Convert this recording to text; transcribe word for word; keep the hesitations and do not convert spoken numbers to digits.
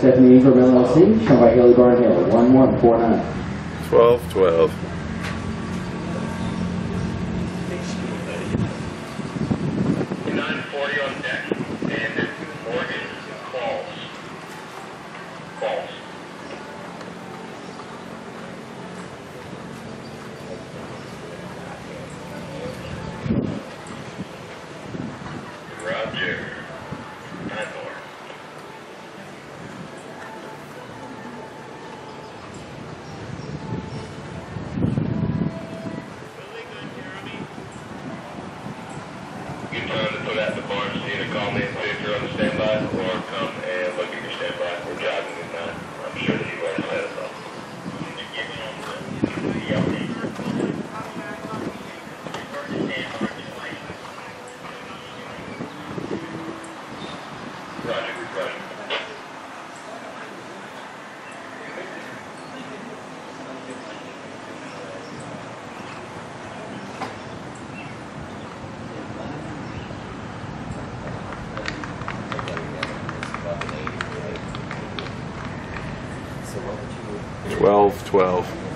Stephanie Ingram L L C, shown by Haley Barnhill, one one four nine. twelve twelve. nine forty on deck, and Morgan calls. Calls. Roger. Nine more. Good time to put out the barn, so either call me and if you're on the standby, or come and look at your standby. We're driving at nine. I'm sure that you've already set us up. Roger, Roger. twelve twelve.